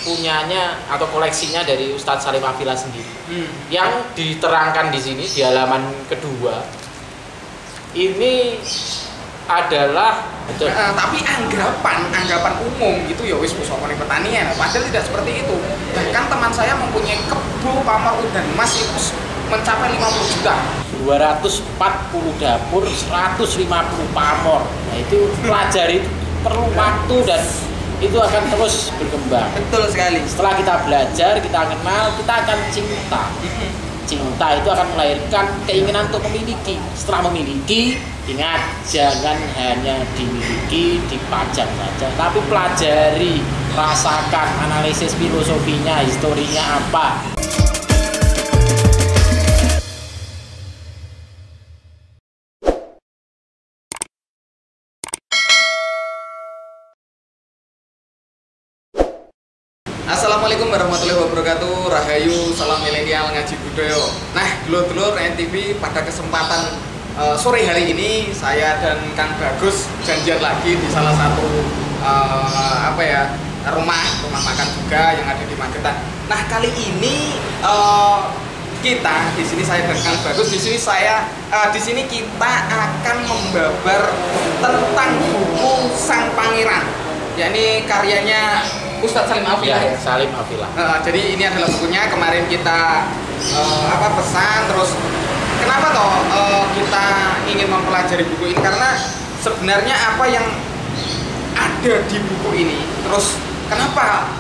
punyanya atau koleksinya dari Ustadz Salim Afila sendiri. Yang diterangkan di sini di halaman kedua ini adalah tapi anggapan umum gitu ya wis pusaka pertanian, padahal tidak seperti itu. Bahkan teman saya mempunyai kebo pamor udan emas itu mencapai 50 juta. 240 dapur, 150 pamor. Nah, itu pelajari itu perlu waktu dan itu akan terus berkembang. Betul sekali. Setelah kita belajar, kita kenal, kita akan cinta. Cinta itu akan melahirkan keinginan untuk memiliki. Setelah memiliki, ingat jangan hanya dimiliki, dipajang saja, tapi pelajari, rasakan, analisis filosofinya, historinya apa. Assalamualaikum warahmatullahi wabarakatuh. Rahayu, salam milenial ngaji budaya. Nah, dulur-dulur NTV, pada kesempatan sore hari ini saya dan Kang Bagus janjian lagi di salah satu rumah makan juga yang ada di Magetan. Nah, kali ini kita di sini, saya dan Kang Bagus di sini kita akan membabar tentang buku Sang Pangeran, yakni karyanya Ustadz Salim Afila. Ya, Salim Afila. Jadi ini adalah bukunya. Kemarin kita pesan, terus kenapa kita ingin mempelajari buku ini, karena sebenarnya apa yang ada di buku ini, terus kenapa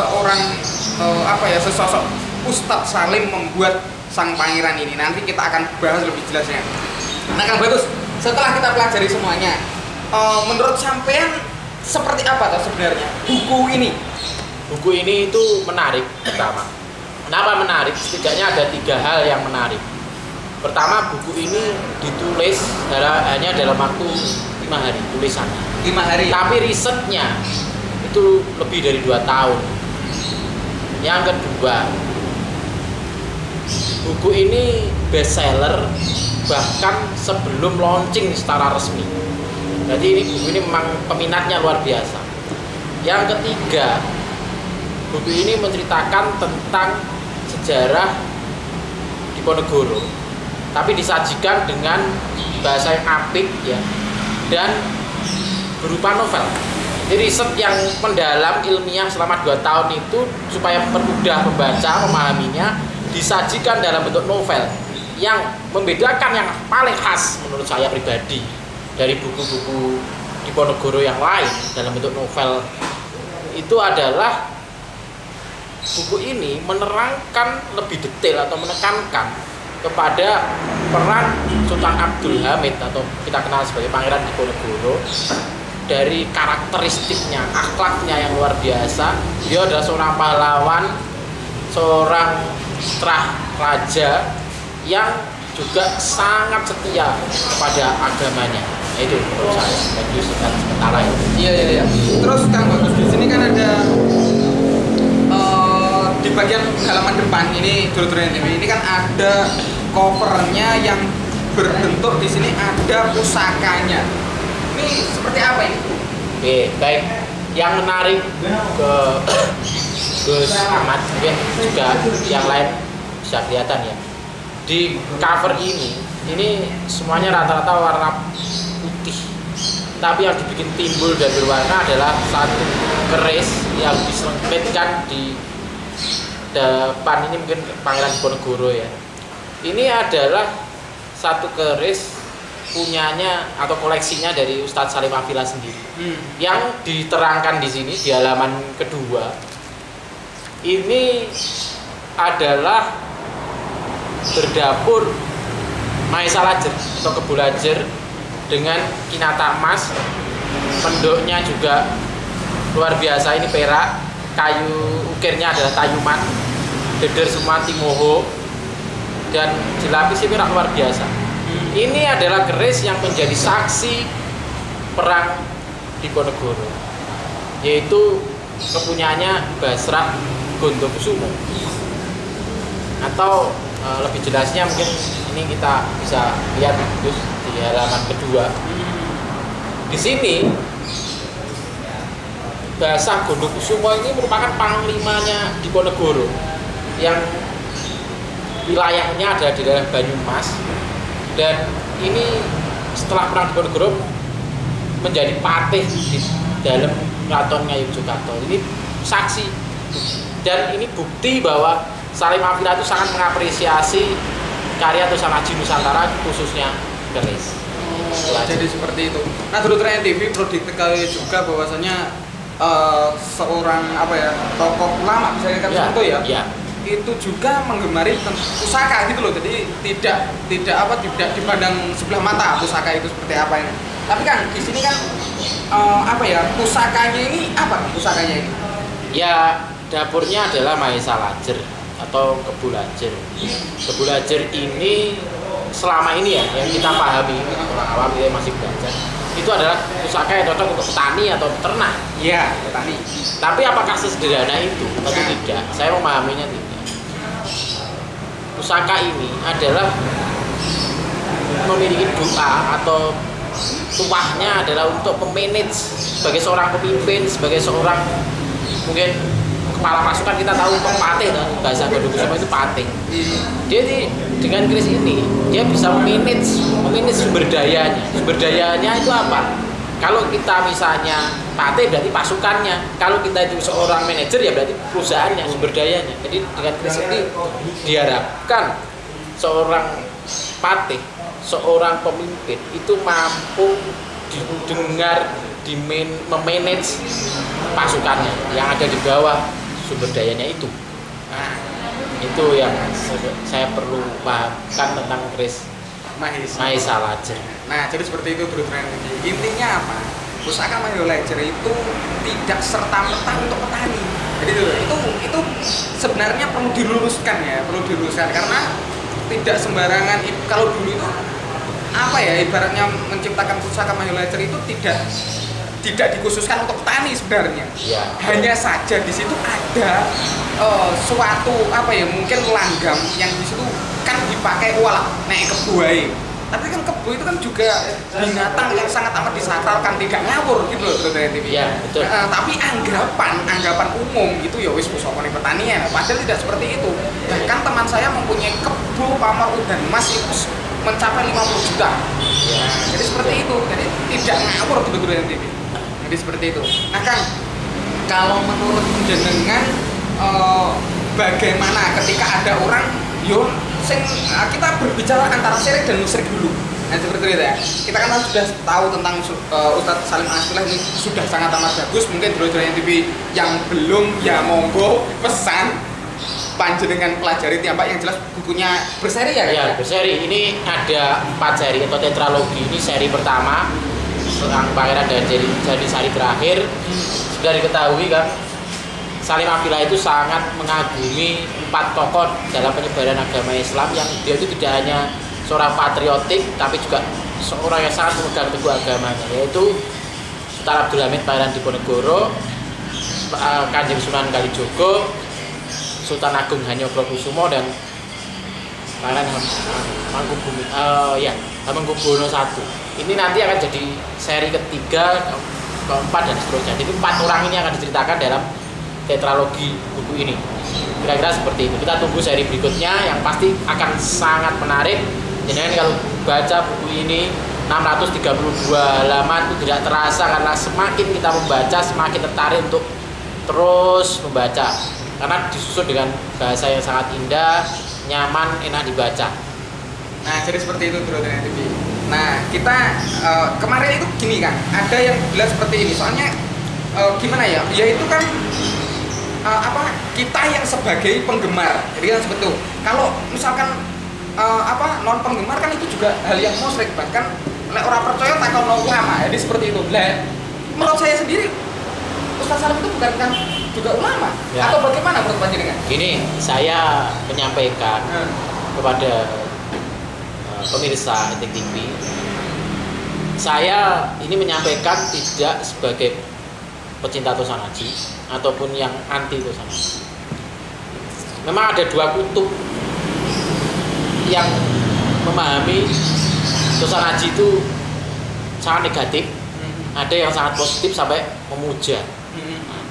sesosok Ustadz Salim membuat Sang Pangeran ini, nanti kita akan bahas lebih jelasnya. Nah, Kang Bagus, setelah kita pelajari semuanya, menurut sampean seperti apa sebenarnya buku ini? Buku ini itu menarik. Pertama, kenapa menarik? Setidaknya ada 3 hal yang menarik. Pertama, buku ini ditulis hanya dalam waktu 5 hari tulisannya. 5 hari. Tapi risetnya itu lebih dari 2 tahun. Yang kedua, buku ini bestseller bahkan sebelum launching secara resmi. Jadi buku ini memang peminatnya luar biasa. Yang ketiga, buku ini menceritakan tentang sejarah Diponegoro, tapi disajikan dengan bahasa yang apik ya, dan berupa novel. Jadi riset yang mendalam ilmiah selama 2 tahun itu supaya mempermudah pembaca memahaminya, disajikan dalam bentuk novel yang membedakan, yang paling khas menurut saya pribadi dari buku-buku Diponegoro yang lain dalam bentuk novel itu adalah buku ini menerangkan lebih detail atau menekankan kepada peran Sultan Abdul Hamid atau kita kenal sebagai Pangeran Diponegoro, dari karakteristiknya, akhlaknya yang luar biasa. Dia adalah seorang pahlawan, seorang putra raja yang juga sangat setia kepada agamanya. Nah, itu menurut saya bagus dan sementara itu. Iya. Terus Kang Bagus, di sini kan ada di bagian halaman depan ini, dulur-dulur ini kan ada covernya yang berbentuk, di sini ada pusakanya. Ini seperti apa ini? Oke, baik. Yang menarik ke Gus Ahmad mungkin juga yang lain bisa kelihatan ya. Di cover ini semuanya rata-rata warna putih, tapi yang dibikin timbul dan berwarna adalah satu keris yang diselempitkan di depan ini, mungkin Pangeran Diponegoro ya. Ini adalah satu keris punyanya atau koleksinya dari Ustadz Salim Afila sendiri. Yang diterangkan di sini di halaman kedua ini adalah berdapur Maesa Lajer atau Kebo Lajer dengan kinata emas. Pendoknya juga luar biasa, ini perak, kayu ukirnya adalah tayuman, deder semua timoho, dan dilapisi perak luar biasa. Ini adalah keris yang menjadi saksi perang Diponegoro, yaitu kepunyaannya Basrah Gondokusumo. Atau lebih jelasnya mungkin ini kita bisa lihat Gus di halaman kedua. Di sini Bahasa Gondokusumo ini merupakan panglimanya Diponegoro yang wilayahnya ada di daerah Banyumas, dan ini setelah perang Diponegoro menjadi patih di dalam Keraton Ngayogyakarta. Ini saksi dan ini bukti bahwa Salim Afila itu sangat mengapresiasi karya Tosan Aji Nusantara, khususnya keris. Jadi seperti itu. Nah, Dulu Tren TV perlu diketahui juga bahwasanya seorang tokoh ulama bisa dikatakan seperti itu ya. Itu juga menggemari pusaka gitu loh. Jadi tidak dipandang sebelah mata pusaka itu seperti apa ini. Tapi kan di sini kan pusakanya ini apa pusakanya ini? Ya, dapurnya adalah Mahesa Lajer atau Kebu Lajer. Kebu Lajer ini selama ini ya yang kita pahami, orang awam kita masih belajar, itu adalah pusaka yang cocok untuk petani atau ternak. Iya, petani. Tapi apakah sesederhana itu? Tentu tidak. Saya memahaminya tidak. Pusaka ini adalah memiliki doa atau tuahnya adalah untuk memanage sebagai seorang pemimpin, sebagai seorang mungkin kepala pasukan. Kita tahu patih, bahasa Gondokusumo itu patih. Jadi dengan keris ini dia bisa memanage sumber dayanya. Sumber dayanya itu apa? Kalau kita misalnya patih berarti pasukannya. Kalau kita itu seorang manajer ya berarti perusahaannya, sumber dayanya. Jadi dengan keris ini diharapkan seorang patih, seorang pemimpin itu mampu didengar, memanage pasukannya yang ada di bawah sumber dayanya itu. Nah, itu yang saya perlu pahamkan tentang keris Mahesa Lajer. Nah, jadi seperti itu Bro Tren. Intinya apa? Pusaka Mahesa Lajer itu tidak serta-merta untuk petani. Jadi itu sebenarnya perlu diluruskan karena tidak sembarangan. Kalau dulu itu ibaratnya menciptakan pusaka Mahesa Lajer itu tidak dikhususkan untuk petani sebenarnya. Ya. Hanya saja di situ ada suatu mungkin langgam yang di situ kan dipakai naik kebu. Tapi kan kebu itu kan juga binatang yang sangat amat disakralkan, tidak ngawur gitu loh Bro TV. Iya, betul. Tapi anggapan umum itu ya wis pusaka pertanian. Padahal tidak seperti itu. Bahkan teman saya mempunyai kebu pamor udan emas itu mencapai 50 juta. Ya. Jadi seperti itu. Jadi tidak ngawur Bro TV. Jadi seperti itu. Nah Kang, kalau menurut jenengan bagaimana ketika ada orang kita berbicara antara syirik dan musyrik dulu. Nah seperti itu ya. Kita kan sudah tahu tentang Ustadz Salim Afila ini sudah sangat amat bagus. Mungkin Dulu Tren TV yang belum ya monggo pesan panjenengan pelajari tiap yang jelas bukunya berseri ya? Ya, berseri. Ini ada 4 seri atau tetralogi. Ini seri pertama Sang Pangeran dan jadi seri terakhir. Sudah diketahui kan, Salim Afila itu sangat mengagumi 4 tokoh dalam penyebaran agama Islam yang dia itu tidak hanya seorang patriotik tapi juga seorang yang sangat memegang teguh agamanya, yaitu Sultan Abdul Hamid Pangeran Diponegoro, Kanjeng Sunan Kalijogo, Sultan Agung Hanyokrokusumo, dan Pangeran Hamengkubuwono I. Ini nanti akan jadi seri ketiga, keempat dan seterusnya. Jadi 4 orang ini akan diceritakan dalam tetralogi buku ini. Kira-kira seperti itu. Kita tunggu seri berikutnya yang pasti akan sangat menarik. Jadi kalau baca buku ini 632 halaman itu tidak terasa, karena semakin kita membaca semakin tertarik untuk terus membaca, karena disusun dengan bahasa yang sangat indah, nyaman, enak dibaca. Nah jadi seperti itu Bro Tren TV. Nah kita kemarin itu gini kan, ada yang bilang seperti ini. Soalnya gimana ya? Ya itu kan kita yang sebagai penggemar. Jadi kan seperti itu. Kalau misalkan non penggemar kan itu juga hal yang musyrik. Bahkan orang percaya takon ulama. Jadi seperti itu. Menurut saya sendiri Ustaz Salim itu bukan kan juga ulama ya. Atau bagaimana menurut panjenengan? Gini, saya menyampaikan kepada pemirsa Etik TV, saya ini menyampaikan tidak sebagai pecinta Tosan Aji ataupun yang anti Tosan Aji. Memang ada 2 kutub yang memahami Tosan Aji itu sangat negatif, ada yang sangat positif sampai memuja.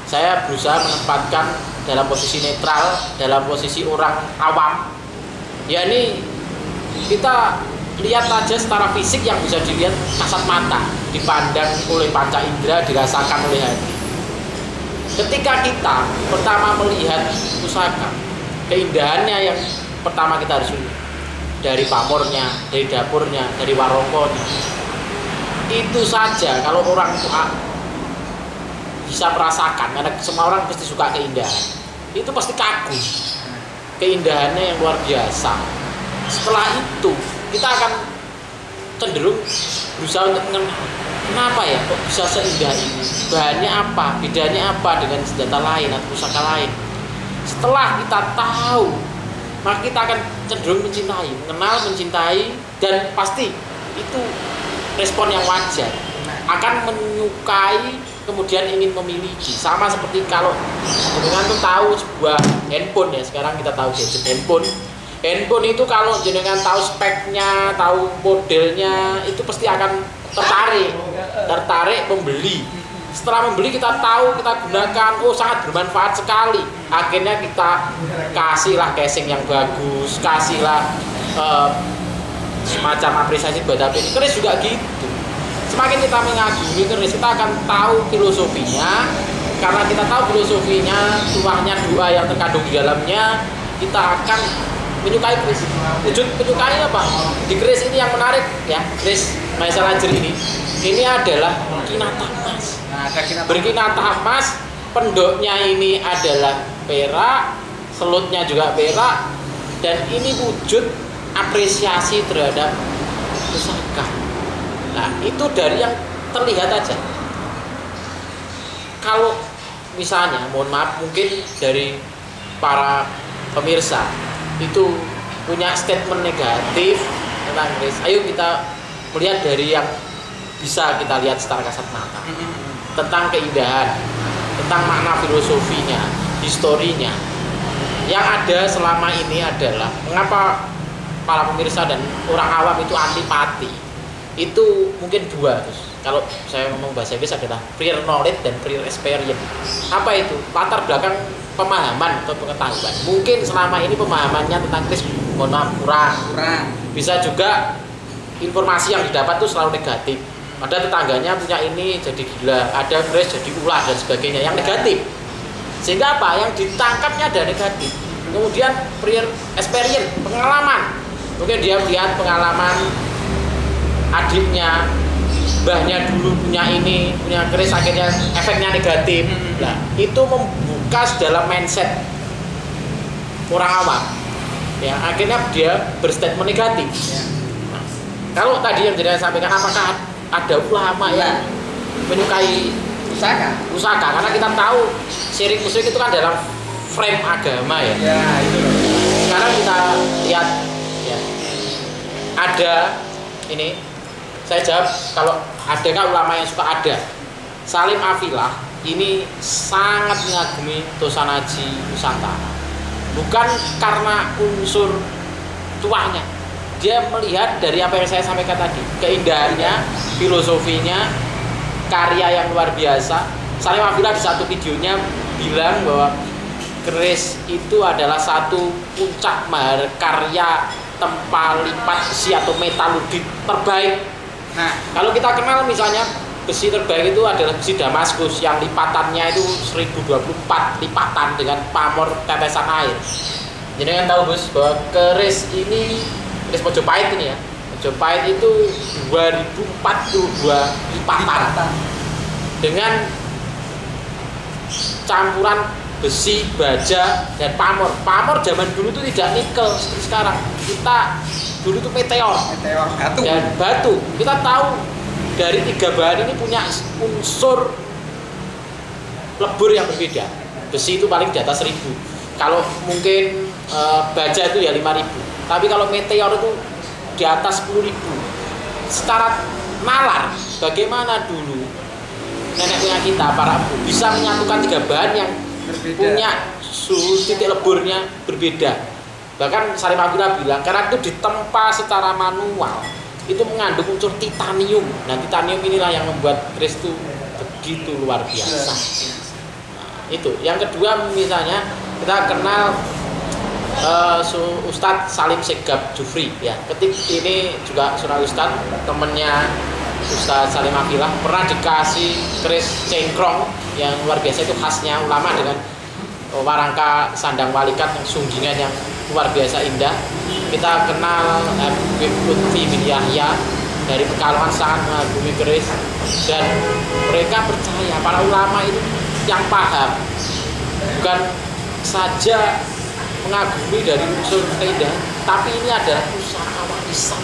saya berusaha menempatkan dalam posisi netral, dalam posisi orang awam. Ya ini kita lihat aja secara fisik yang bisa dilihat kasat mata, dipandang oleh panca indera, dirasakan oleh hati. Ketika kita pertama melihat pusaka, keindahannya yang pertama kita harus lihat dari pamornya, dari dapurnya, dari warongkonya. Itu saja kalau orang itu bisa merasakan, karena semua orang pasti suka keindahan. Itu pasti kagum. Keindahannya yang luar biasa. Setelah itu kita akan cenderung berusaha untuk mengenal kenapa ya kok bisa seindah ini, bahannya apa, bedanya apa dengan senjata lain atau pusaka lain. Setelah kita tahu, maka kita akan cenderung mencintai, mengenal, mencintai, dan pasti itu respon yang wajar, akan menyukai, kemudian ingin memiliki. Sama seperti kalau jenengan tuh tahu sebuah handphone ya, sekarang kita tahu gadget handphone itu kalau jenengan tahu speknya, tahu modelnya, itu pasti akan tertarik membeli. Setelah membeli kita tahu, kita gunakan, oh sangat bermanfaat sekali. Akhirnya kita kasihlah casing yang bagus, kasihlah semacam apresiasi buat HP ini. Keris juga gitu. Semakin kita mengagumi keris, kita akan tahu filosofinya. Karena kita tahu filosofinya, tuahnya doa yang terkandung di dalamnya, kita akan menyukai keris. Wujud menyukai apa? Di keris ini yang menarik ya, keris Maisa Lajer ini adalah kinata emas. Berkinata emas, pendoknya ini adalah perak, selutnya juga perak, dan ini wujud apresiasi terhadap pusaka. Nah, itu dari yang terlihat aja. Kalau misalnya, mohon maaf, mungkin dari para pemirsa itu punya statement negatif tentang keris, ayo kita melihat dari yang bisa kita lihat secara kasat mata tentang keindahan, tentang makna filosofinya, historinya. Yang ada selama ini adalah mengapa para pemirsa dan orang awam itu antipati. Itu mungkin dua, terus kalau saya ngomong bahasa Inggris adalah prior knowledge dan prior experience. Apa itu? Latar belakang pemahaman atau pengetahuan. Mungkin selama ini pemahamannya tentang keris mohon maaf kurang. Bisa juga informasi yang didapat itu selalu negatif. Ada tetangganya punya ini jadi gila, ada keris jadi ulah dan sebagainya yang negatif. Sehingga apa? Yang ditangkapnya ada negatif. Kemudian prior experience, pengalaman. Mungkin dia melihat pengalaman adiknya, mbahnya dulu punya ini, punya keris, akhirnya efeknya negatif. Nah, itu membuka dalam mindset orang awam. Ya, akhirnya dia berstatement negatif. Nah, kalau tadi yang saya sampaikan, apakah ada ulama yang menyukai pusaka? Karena kita tahu syirik musyrik itu kan dalam frame agama ya. Itu. Sekarang kita lihat ya, ada ini. Saya jawab, kalau adakah ulama yang suka? Ada. Salim Afilah ini sangat mengagumi Tosanaji Nusantara. Bukan karena unsur tuahnya. Dia melihat dari apa yang saya sampaikan tadi, keindahannya, filosofinya, karya yang luar biasa. Salim Afilah di satu videonya bilang bahwa keris itu adalah satu puncak mahakarya tempa lipat besi atau metalurgi terbaik. Nah, kalau kita kenal misalnya besi terbaik itu adalah besi Damaskus yang lipatannya itu 1024 lipatan dengan pamor tetesan air. Jadi kan tahu Gus bahwa keris ini, keris Mojopahit ini ya, Mojopahit itu 2042 lipatan dengan campuran besi, baja, dan pamor. Pamor zaman dulu itu tidak nikel seperti sekarang. Kita dulu itu meteor batu. Dan batu. Kita tahu dari tiga bahan ini punya unsur lebur yang berbeda. Besi itu paling di atas 1000. Kalau mungkin baja itu ya 5000. Tapi kalau meteor itu di atas 10.000. Secara nalar, bagaimana dulu nenek moyang kita, para ibu bisa menyatukan tiga bahan yang berbeda, punya suhu titik leburnya berbeda. Bahkan Salim Afilah bilang karena itu ditempa secara manual, itu mengandung unsur titanium. Nah, titanium inilah yang membuat keris itu begitu luar biasa. Nah, itu. Yang kedua misalnya kita kenal Ustadz Salim Segaf Jufri ya. Ini juga seorang ustadz, temennya Ustadz Salim Afilah, pernah dikasih keris cengkrong yang luar biasa, itu khasnya ulama dengan warangka sandang walikat yang sunggingan yang luar biasa indah. Kita kenal Habib Lutfi bin Yahya dari Pekalongan, sangat mengagumi keris, dan mereka percaya para ulama itu yang paham bukan saja mengagumi dari unsur keindahan, tapi ini adalah pusaka warisan.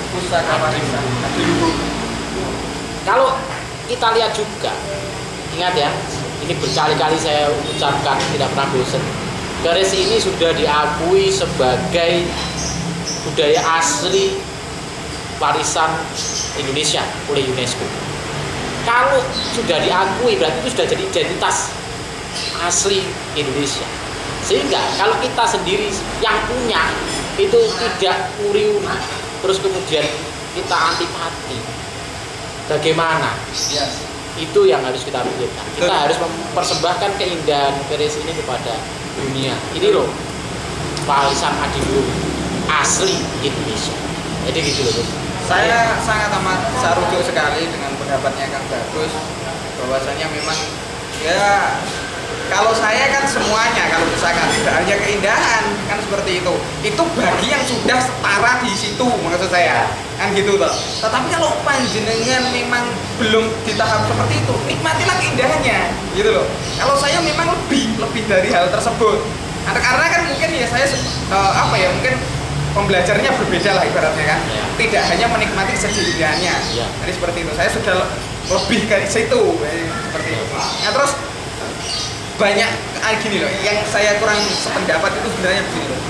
Kalau kita lihat juga, ingat ya, ini berkali-kali saya ucapkan, tidak pernah bosan. Keris ini sudah diakui sebagai budaya asli warisan Indonesia oleh UNESCO. Kalau sudah diakui berarti itu sudah jadi identitas asli Indonesia. Sehingga kalau kita sendiri yang punya itu tidak uri-uri, terus kemudian kita antipati, bagaimana? Yes. Itu yang harus kita pikirkan. Kita harus mempersembahkan keindahan keris ini kepada dunia. Ini loh warisan adiluhung asli Indonesia. Jadi gitu loh. Saya sangat amat sarujuk sekali dengan pendapatnya Kang Bagus, bahwasanya memang ya kalau saya kan semuanya, kalau misalkan tidak hanya keindahan kan seperti itu bagi yang sudah setara di situ, maksud saya kan gitu loh. Tetapi kalau panjenengan memang belum di tahap seperti itu, nikmatilah keindahannya gitu loh. Kalau saya memang lebih dari hal tersebut, karena kan mungkin ya saya mungkin pembelajarnya berbeda lah ibaratnya kan, tidak hanya menikmati segi indahnya. Jadi seperti itu, saya sudah lebih ke situ seperti itu. Nah terus banyak gini loh, yang saya kurang sependapat itu sebenarnya begini loh,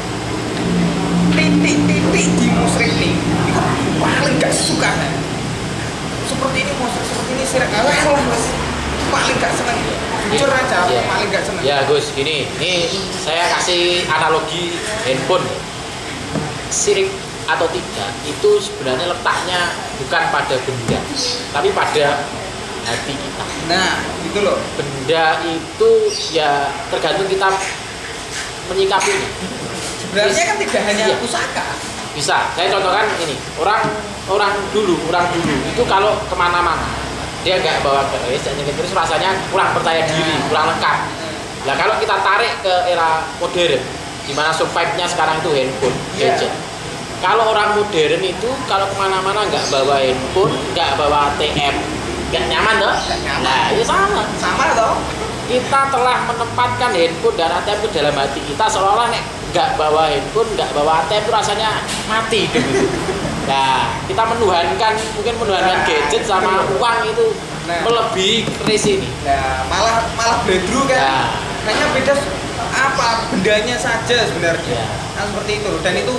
titik-titik di musyrik nih itu paling gak suka kan? Seperti ini musyrik, seperti ini sirik, paling gak seneng, jujur aja, paling gak seneng. Ya Gus, ini saya kasih analogi handphone. Sirik atau tidak itu sebenarnya letaknya bukan pada benda, tapi pada hati kita. Nah, gitu loh. Benda itu ya tergantung kita menyikapinya. Sebenarnya kan tidak hanya pusaka. Bisa, saya contohkan ini. Orang dulu itu kalau kemana-mana dia nggak bawa keris, terus rasanya kurang percaya diri, kurang lengkap. Nah kalau kita tarik ke era modern, di mana survive-nya sekarang itu handphone, gadget. Kalau orang modern itu kalau kemana-mana nggak bawa handphone, nggak bawa ATM, nggak nyaman toh? Nah, ya sama toh. Kita telah menempatkan handphone dan ATM itu dalam hati kita, seolah-olah nggak bawa handphone, nggak bawa ATM itu rasanya mati gitu. Nah, kita menuhankan gadget sama uang itu melebihi keris ini. Nah, malah bledru kan. Hanya beda bendanya saja sebenarnya. Nah, seperti itu. Dan itu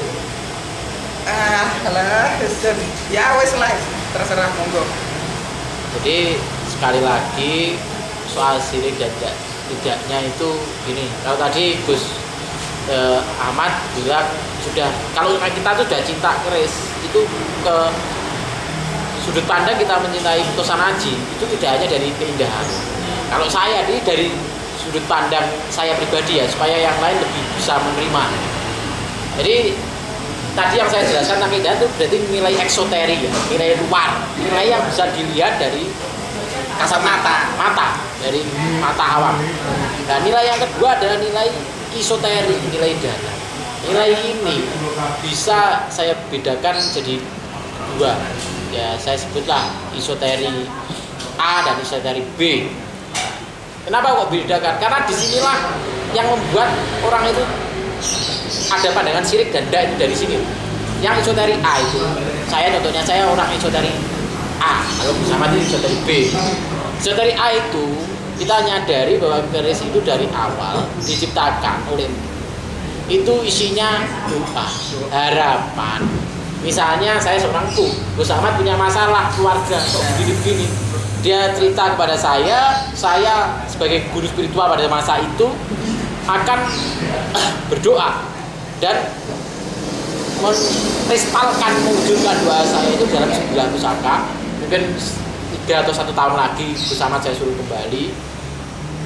ya wes lah, terserah monggo. Jadi sekali lagi soal sirik dan tidaknya itu gini. Kalau tadi Gus Ahmad bilang sudah, kalau kita sudah cinta keris itu ke sudut pandang kita mencintai putusan Aji itu tidak hanya dari keindahan. Kalau saya ini dari sudut pandang saya pribadi ya, supaya yang lain lebih bisa menerima. Jadi tadi yang saya jelaskan tentang keindahan itu berarti nilai eksoteri ya, nilai luar, nilai yang bisa dilihat dari kasat mata dari mata awam. Nah nilai yang kedua adalah nilai isoteri, nilai dalam. Nilai ini bisa saya bedakan jadi dua, ya saya sebutlah isoteri A dan isoteri B. Kenapa kok bedakan? Karena disinilah yang membuat orang itu ada pandangan sirik dan tidak itu dari sini. Yang isoteri A itu, contohnya saya orang isoteri A, kalau bersama itu isoteri B. Isoteri A itu kita nyadari bahwa keris itu dari awal diciptakan oleh itu isinya doa, harapan. Misalnya saya seorang Gus Ahmad punya masalah keluarga, kok begini-begini. Dia cerita kepada saya sebagai guru spiritual pada masa itu akan berdoa dan mengkristalkan, mewujudkan doa saya itu dalam 9 pusaka. Mungkin 3 atau 1 tahun lagi Gus Ahmad saya suruh kembali.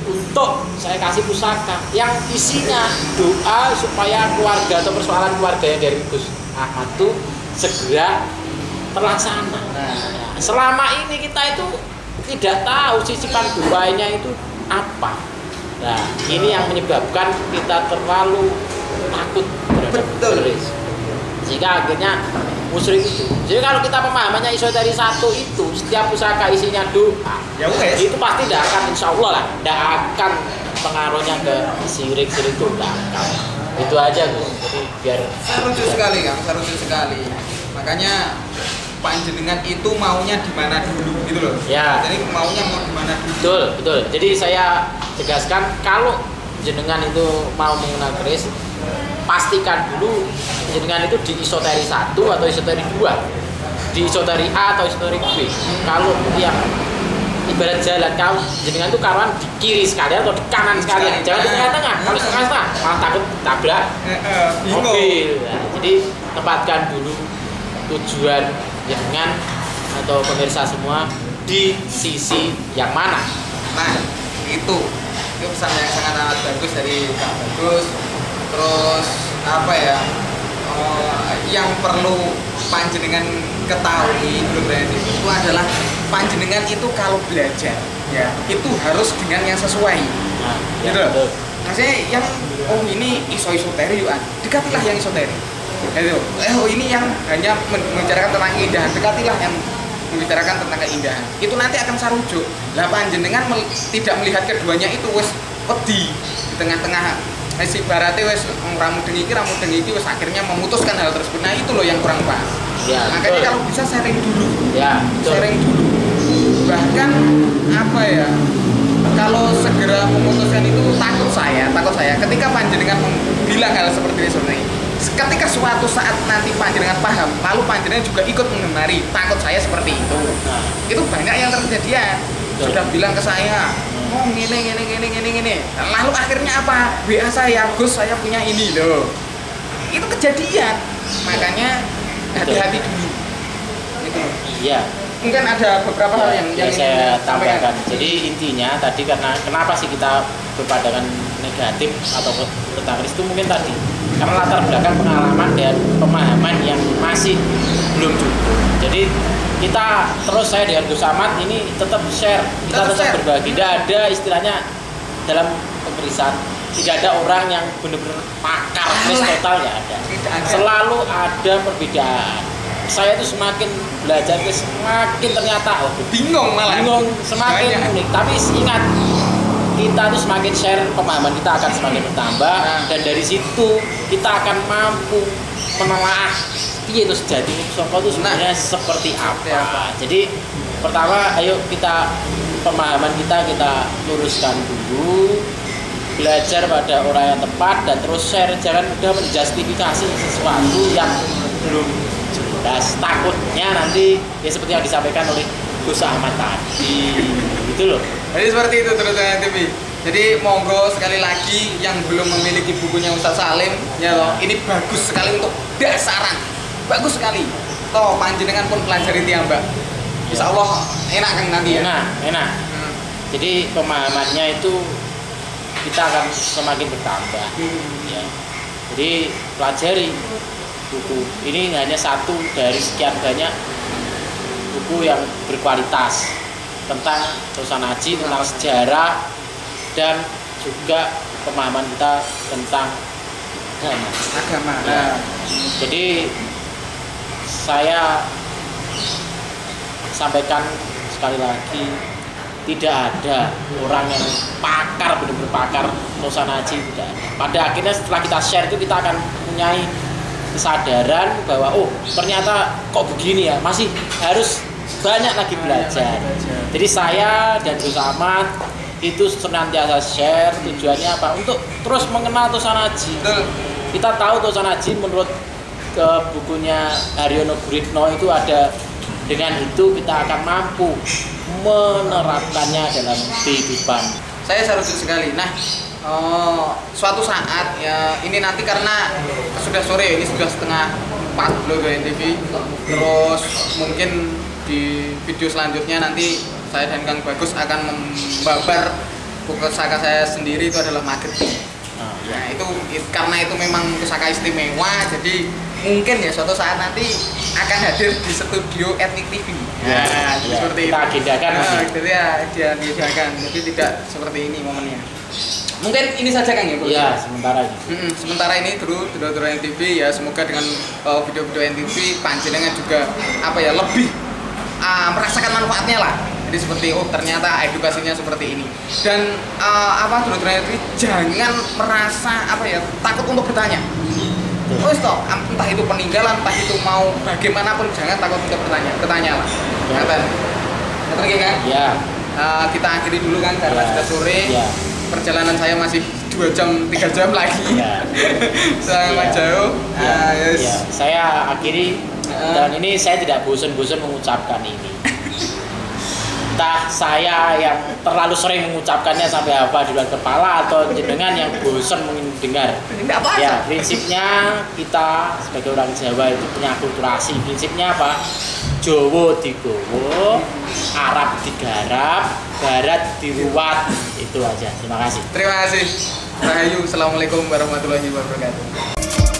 untuk saya kasih pusaka yang isinya doa supaya keluarga atau persoalan keluarganya dari Gus Ahmad itu segera terlaksana. Nah, selama ini kita itu tidak tahu sisipan doanya itu apa. Nah, ini yang menyebabkan kita terlalu takut terhadap keris. Sehingga akhirnya musyrik itu. Jadi kalau kita pemahamannya esoterik satu itu setiap pusaka isinya doa, ya wes, itu pasti tidak akan, insya Allah lah, tidak akan pengaruhnya ke sirik itu tidak akan. Itu aja Gus. Jadi biar seru sekali Kang, seru sekali. Makanya panjenengan itu maunya di mana dulu gitu loh. Ya. Jadi maunya mau di mana dulu. Betul, betul. Jadi saya tegaskan kalau jenengan itu mau mengenal keris, pastikan dulu jenengan itu di esoterik 1 atau esoterik 2, di esoterik A atau esoterik B. Kalau yang ibarat jalan, kalau jenengan itu karuan di kiri sekalian atau di kanan sekalian, jangan di tengah-tengah. Kalau di tengah-tengah malah takut tabrak mobil. Nah, jadi tempatkan dulu tujuan jenengan atau pemirsa semua di sisi yang mana. Nah, itu pesan yang sangat bagus dari Kang Bagus. Terus apa ya, yang perlu panjenengan ketahui itu adalah panjenengan itu kalau belajar ya itu harus dengan yang sesuai. Nah, gitu ya, loh. Maksudnya yang ini esoterik yuan, dekatilah yang esoterik. Gitu. Ini yang hanya membicarakan tentang keindahan, dekatilah yang membicarakan tentang keindahan. Itu nanti akan sarujuk. Lah panjenengan tidak melihat keduanya itu wes wedi di tengah-tengah. Si barate wes ramu dengi iki wes akhirnya memutuskan hal tersebut. Nah, itu loh yang kurang pas. Ya, makanya betul. kalau bisa sharing dulu. Ya, betul. Sharing dulu. Bahkan apa ya? Kalau segera memutuskan itu takut saya ketika panjenengan bilang hal seperti ini, ketika suatu saat nanti panjenengan paham, lalu panjenengan juga ikut mengemari, takut saya seperti itu. Nah, Itu banyak yang terjadi. Sudah bilang ke saya, oh gini. Lalu akhirnya apa? WA saya, Gus, saya punya ini loh. Itu kejadian. Makanya hati-hati dulu. Gitu. iya. Mungkin ada beberapa hal yang saya ingin tambahkan. sampaikan. Jadi intinya tadi karena kenapa sih kita berpandangan negatif atau tentang keris itu mungkin tadi karena latar belakang pengalaman dan pemahaman yang masih belum cukup. Jadi kita terus, saya dengan Gus Ahmad ini tetap share, kita tetap berbagi. Tidak ada istilahnya dalam pemeriksaan, tidak ada orang yang benar-benar pakar keris total, nggak ada. Selalu ada perbedaan. Saya itu semakin belajar semakin ternyata bingung, semakin unik. Tapi ingat, kita tuh semakin share pemahaman kita akan semakin bertambah, dan dari situ kita akan mampu menelaah itu sejati songko itu sebenarnya seperti apa. Jadi pertama, ayo kita pemahaman kita luruskan dulu, belajar pada orang yang tepat, dan terus share. Jangan mudah menjustifikasi sesuatu yang belum jelas. Takutnya nanti ya seperti yang disampaikan oleh Gus Ahmad tadi, gitu loh. Jadi seperti itu teman-teman TV. Jadi monggo sekali lagi yang belum memiliki bukunya Ustaz Salim, ya loh, ini bagus sekali untuk dasaran, bagus sekali. Toh panjenengan pun pelajari dia Mbak. Insya Allah enak kan nanti ya. Enak. Jadi pemahamannya itu kita akan semakin bertambah. Ya. Jadi pelajari buku ini, hanya satu dari sekian banyak buku yang berkualitas tentang Tosanaji, tentang sejarah, dan juga pemahaman kita tentang agama. Ya. Jadi saya sampaikan sekali lagi, tidak ada orang yang pakar, benar-benar pakar Tosanaji, tidak ada. Pada akhirnya setelah kita share itu kita akan mempunyai kesadaran bahwa oh ternyata kok begini ya, masih harus banyak lagi belajar. Jadi saya dan Gus Ahmad itu senantiasa share, tujuannya apa? Untuk terus mengenal Tosanaji. Kita tahu Tosanaji menurut bukunya Haryono Guritno itu ada, dengan itu kita akan mampu menerapkannya dalam kehidupan. Saya setuju sekali. Nah, suatu saat ya, ini nanti karena sudah sore, ini sudah setengah 4 loh TV. Terus mungkin di video selanjutnya nanti saya dan Kang Bagus akan membabar pusaka saya sendiri itu adalah Mageting. Nah karena itu memang pusaka istimewa, jadi mungkin ya suatu saat nanti akan hadir di studio Etnik TV. Nah, seperti kita agendakan. Jadi ya diagendakan. Jadi tidak seperti ini momennya. Mungkin ini saja Kang ya. Iya, sementara ini. Sementara ini dulu NTV ya, semoga dengan video-video NTV panjenengan juga lebih merasakan manfaatnya lah. Jadi seperti ternyata edukasinya seperti ini. Dan dulu-dulu NTV jangan merasa takut untuk bertanya. Entah itu peninggalan, entah itu mau bagaimanapun, jangan takut untuk bertanya. Bertanyalah. Ngerti kan? Iya. Kita akhiri dulu kan karena sudah sore. Iya. Perjalanan saya masih 2 jam 3 jam lagi. Ya. Sangat jauh. Ya. Saya akhiri dan ini saya tidak bosan-bosan mengucapkan ini. Entah saya yang terlalu sering mengucapkannya sampai apa di luar kepala atau jenengan yang bosan mendengar. Ya, prinsipnya kita sebagai orang Jawa itu punya akulturasi. Prinsipnya apa? Jawa digowo, Arab digarap, Barat diruat. Itu aja. Terima kasih. Terima kasih. Rahayu. Assalamualaikum warahmatullahi wabarakatuh.